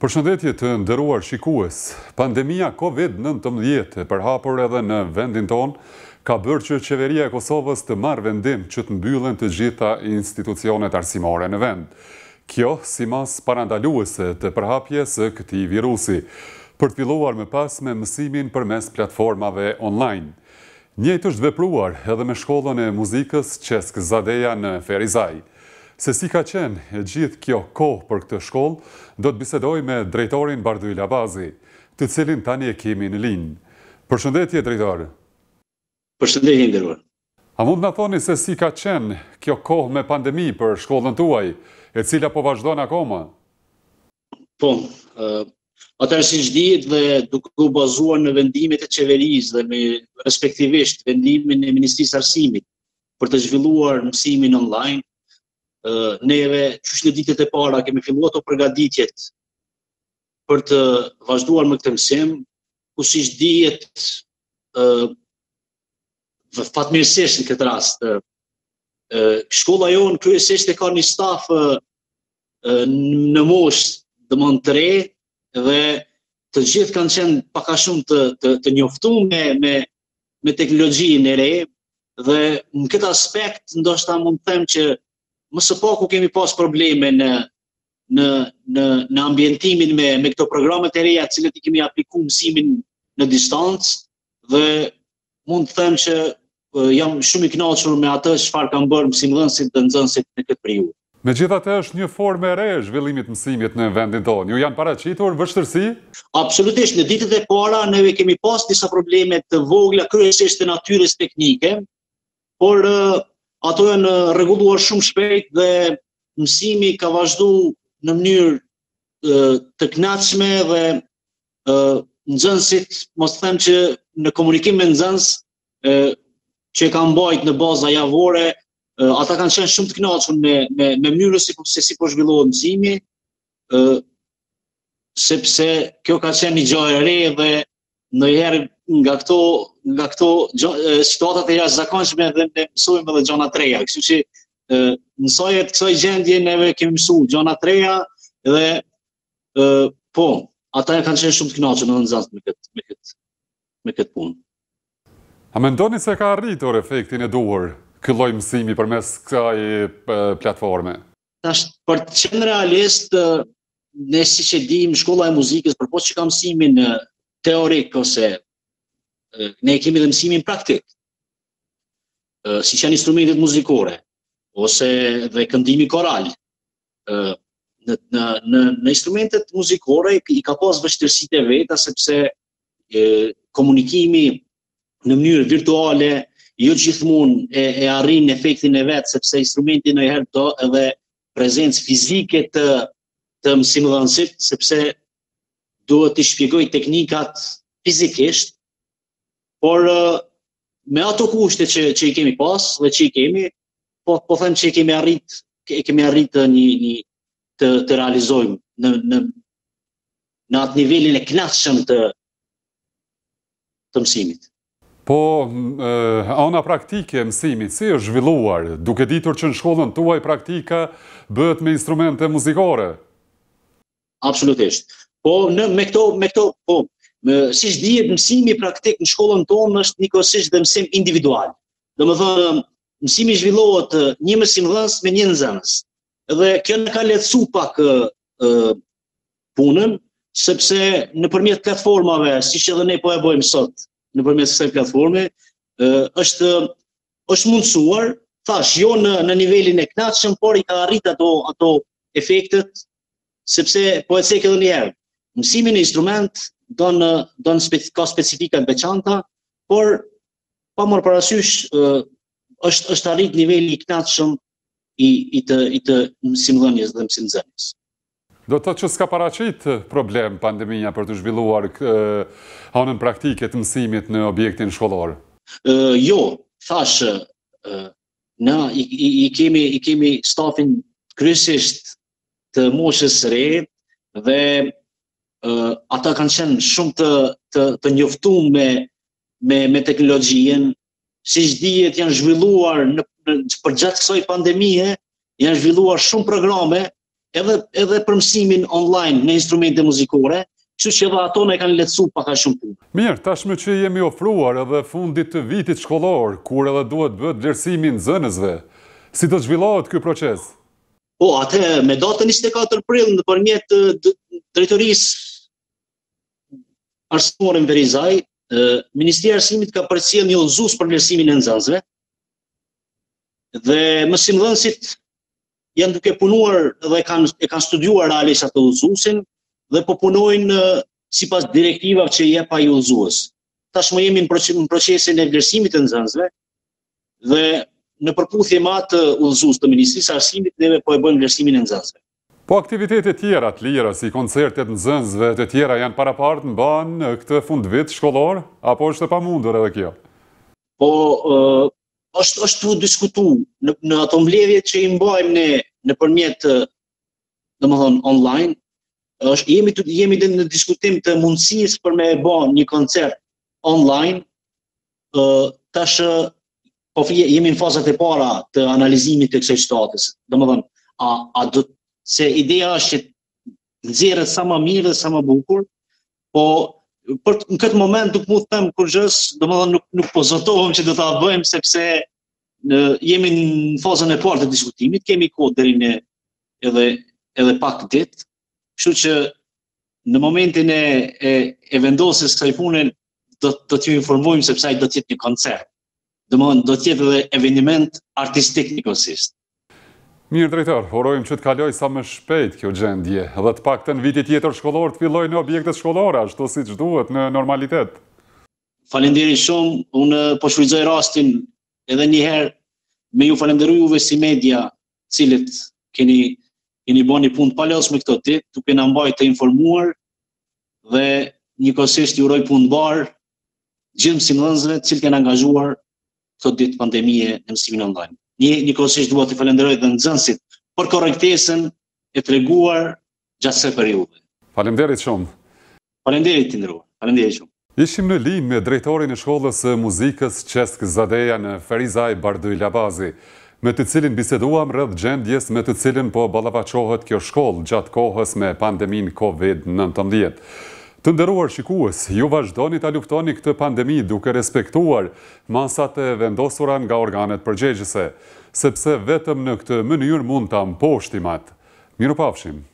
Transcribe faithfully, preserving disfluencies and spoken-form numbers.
Përshëndetje të nderuar shikues. Pandemia Covid nëntëmbëdhjetë e përhapur edhe në vendin tonë ka bërë që qeveria e Kosovës të marrë vendim që të mbyllen të gjitha institucionet arsimore në vend. Kjo si mas parandaluese të përhapjes së këtij virusi, për të filluar më pas me mësimin përmes platformave online. Njëjtë është vepruar edhe me shkollën e muzikës Qesk Zadeja në Ferizaj. Se si ka qenë e gjithë kjo kohë për këtë shkollë, do të bisedoj me drejtorin Barduj Labazi, të cilin tani e kemi në linjë. Përshëndetje, drejtor. Përshëndetje, nderuar. A mund na thoni se si ka qenë kjo kohë me pandemi për shkollën tuaj, e cila po vazhdon akoma? Po, uh, atëherë siç dihet dhe duke u bazuar në vendimet e qeverisë dhe me respektivisht vendimin e Ministrisë së Arsimit për të zhvilluar mësimin online, Uh, neve, qysh në ditët e para, kemi filluar ato përgatitjet për të vazhduar me këtë mësim, ku siç dihet, uh, fatmirësisht në këtë rast, uh, uh, shkolla jonë kryesisht e ka një staf uh, uh, në moshë domethënë të re, dhe të gjithë kanë qenë pak a shumë të, të, të njoftuar me, me, me teknologjinë e re, dhe në këtë aspekt ndoshta mund të them që më së paku kemi pas probleme në në në në ambientimin me me këto programe të reja, të cilët i kemi aplikuar mësimin në distancë, dhe mund të them që uh, jam shumë i kënaqur me atë çfarë kanë bërë mësimdhënësit dhe nxënësit në këtë periudhë. Megjithatë është një formë e re e zhvillimit të mësimit në vendin tonë. Ju janë paraqitur vështirësi? Absolutisht, në ditët e para ne kemi pas disa probleme të vogla, kryesisht të natyrës teknike, por uh, ato janë rregulluar shumë shpejt dhe mësimi ka vazhduar në mënyrë uh, të kënaqshme, dhe uh, nxënësit, mos them që në komunikim me nxënës uh, që kanë mbajt në baza javore, uh, ata kanë qenë shumë të kënaqur me me, me mënyrën se si, si po zhvillohet mësimi, uh, sepse kjo ka qenë një gjë e re dhe ndonjëherë nga këto nga këto situatat e jashtëzakonshme dhe ne mësojmë edhe gjëra të reja. Kështu që mësoje të kësaj gjendje neve kemi mësuar gjëra të reja, dhe e, po, ata kanë qenë shumë të kënaqur në nxënës me këtë me këtë me këtë punë. A mendoni se ka arritur efektin e duhur ky lloj mësimi përmes kësaj platforme? Tash, për të qenë realist, ne siç e dim, shkolla e muzikës, përpoq që ka mësimin teorik ose ne kemi dhe mësimin praktik, si që janë instrumentet muzikore, ose dhe këndimi koral. Në, në, në, në instrumentet muzikore i ka pas vështirësitë e veta, sepse e, komunikimi në mënyrë virtuale jo gjithmonë e, e arrin efektin e vet, sepse instrumenti ndonjëherë do edhe prezencë fizike të, të mësimdhënësit, sepse duhet të shpjegoj teknikat fizikisht, por me ato kushte që, që i kemi pas dhe që i kemi, po, po them që i kemi arrit, i kemi arrit një, një të, të realizojmë në, në, në atë nivelin e kënaqshëm të, të mësimit. Po, ana praktike e mësimit, si është zhvilluar, duke ditur që në shkollën tuaj praktika bëhet me instrumente muzikore? Absolutisht. Po, në, me këto, me këto, po, siç dihet, mësimi praktik në shkollën tonë është njëkohësisht dhe mësim individual. Domethënë, mësimi zhvillohet një mësimdhënës me një nxënës. Dhe kjo na ka lehtësuar pak uh, punën, sepse nëpërmjet platformave, siç edhe ne po e bëjmë sot, nëpërmjet kësaj platforme, uh, është është mundsuar, thash, jo në, në nivelin e kënaqshëm, por i ka arrit ato ato efektet, sepse po e thek edhe një herë, mësimi në instrument don don speci, ka specifika të veçanta, por pa marrë parasysh uh, është është arrit niveli i kënaqshëm i i të i të mësimdhënies dhe mësimdhënies. Do të thotë që s'ka paraqit problem pandemia për të zhvilluar uh, anën praktike të mësimit në objektin shkollor? Uh, jo, thash, uh, na i, i, i kemi i kemi stafin kryesisht të moshës së re, dhe Uh, ata kanë qenë shumë të, të, të njoftuar me, me, me teknologjinë, siç dihet janë zhvilluar në, në, përgjatë kësaj pandemie, janë zhvilluar shumë programe edhe, edhe për mësimin online në instrumente muzikore, kështu që edhe ato ne kanë lehtësuar pak a shumë punë. Mirë, tashmë që jemi ofruar edhe fundit të vitit shkollor, kur edhe duhet bëhet vlerësimi i nxënësve, si do zhvillohet ky proces? Po, atë me datën njëzet e katër prill nëpërmjet drejtorisë arsimore në Verizaj, Ministria e Arsimit ka përcjell një udhëzues për vlerësimin e nxënësve dhe mësimdhënësit janë duke punuar dhe kanë e kanë studiuar realisht atë udhëzuesin dhe po punojnë sipas direktivave që jep ai udhëzues. Tashmë jemi në procesin e vlerësimit të nxënësve dhe në përputhje me atë udhëzues të Ministrisë së Arsimit neve po e bëjmë vlerësimin e nxënësve. Po aktivitete tjera të lira, si koncertet nxënësve të tjera janë parapartë në banë në këtë fundvit shkollor, apo është e pamundur edhe kjo? Po, uh, është është të diskutu në, në ato mbledhjet që i mbajmë ne nëpërmjet, domethënë online, është jemi të, jemi në diskutim të mundësisë për me bën një koncert online, uh, tash po jemi në fazat e para të analizimit të kësaj situatës. Domethënë, a a do se ideja është që nxjerret sa më mirë dhe sa më bukur, po për në këtë moment nuk mund të them kurrës, domethënë nuk nuk po zotohem që do ta bëjmë sepse në, jemi në fazën e parë të diskutimit, kemi kohë deri në edhe edhe pak ditë, kështu që në momentin e e, e vendosjes kësaj pune do do t'ju informojmë sepse ai do të jetë një koncert. Domethënë do të jetë edhe eveniment artistik njëkohësisht. Mirë drejtor, urojmë që të kaloj sa më shpejt kjo gjendje, dhe të paktën viti tjetër shkollor të fillojë në objektet shkollore, ashtu siç duhet në normalitet. Faleminderit shumë, unë po shfrytëzoj rastin edhe një herë me ju falenderoj juve si media, cilët keni keni bërë një punë palosme këto ditë, duke na mbajtur të informuar dhe njëkohësisht ju uroj punë mbar gjithë mësimdhënësve të cilët kanë angazhuar këto ditë pandemie në mësimin online. Një njëkohësisht dua të falenderoj dhe nxënësit për korrektesën e treguar gjatë kësaj periudhe. Faleminderit shumë. Faleminderit të nderuar. Faleminderit shumë. Ishim në linjë me drejtorin e shkollës së muzikës Qesk Zadeja në Ferizaj Barduj Labazi, me të cilin biseduam rreth gjendjes me të cilin po ballafaqohet kjo shkollë gjatë kohës me pandemin Covid nëntëmbëdhjetë. Të nderuar shikues, ju vazhdoni ta luftoni këtë pandemi duke respektuar masat e vendosura nga organet përgjegjëse, sepse vetëm në këtë mënyrë mund ta mposhtim atë. Mirupafshim.